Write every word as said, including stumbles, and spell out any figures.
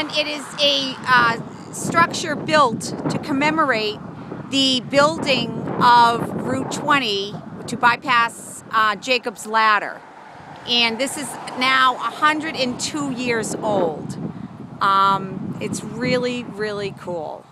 and it is a uh, structure built to commemorate the building of Route twenty to bypass uh, Jacob's Ladder. And this is now one hundred two years old. Um, it's really, really cool.